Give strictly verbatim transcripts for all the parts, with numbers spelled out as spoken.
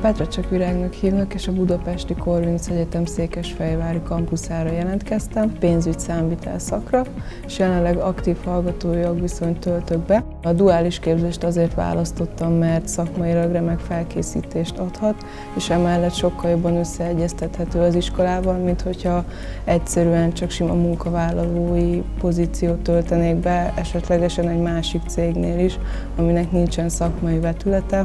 Petra csak Virágnak hívnak, és a Budapesti Corvinus Egyetem Székesfehérvári kampuszára jelentkeztem, pénzügy számvitel szakra, és jelenleg aktív hallgatói jogviszonyt töltök be. A duális képzést azért választottam, mert szakmailag remek felkészítést adhat, és emellett sokkal jobban összeegyeztethető az iskolával, mint hogyha egyszerűen csak sima munkavállalói pozíciót töltenék be, esetlegesen egy másik cégnél is, aminek nincsen szakmai vetülete.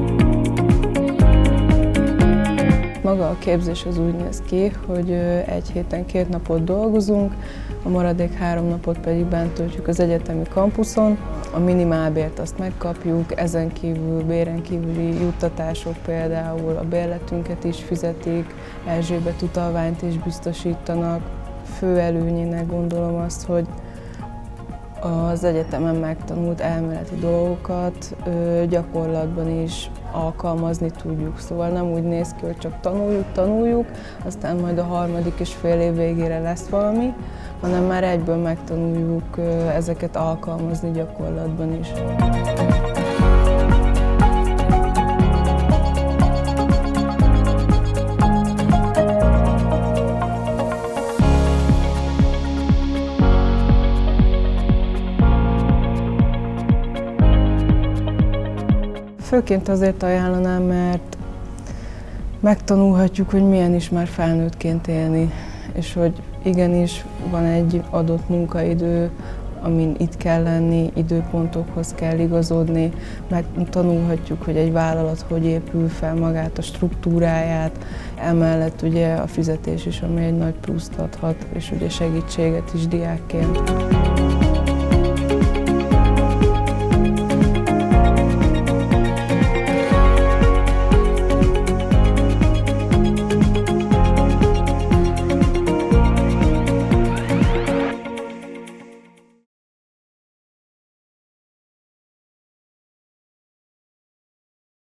Maga a képzés az úgy néz ki, hogy egy héten két napot dolgozunk, a maradék három napot pedig bent töltjük az egyetemi kampuszon. A minimálbért azt megkapjuk, ezen kívül béren kívüli juttatások, például a bérletünket is fizetik, Erzsébet utalványt is biztosítanak. Fő előnyének gondolom azt, hogy az egyetemen megtanult elméleti dolgokat gyakorlatban is alkalmazni tudjuk. Szóval nem úgy néz ki, hogy csak tanuljuk, tanuljuk, aztán majd a harmadik és fél év végére lesz valami, hanem már egyből megtanuljuk ezeket alkalmazni gyakorlatban is. Főként azért ajánlanám, mert megtanulhatjuk, hogy milyen is már felnőttként élni, és hogy igenis van egy adott munkaidő, amin itt kell lenni, időpontokhoz kell igazodni, megtanulhatjuk, hogy egy vállalat hogy épül fel magát, a struktúráját, emellett ugye a fizetés is, ami egy nagy pluszt adhat, és ugye segítséget is diákként.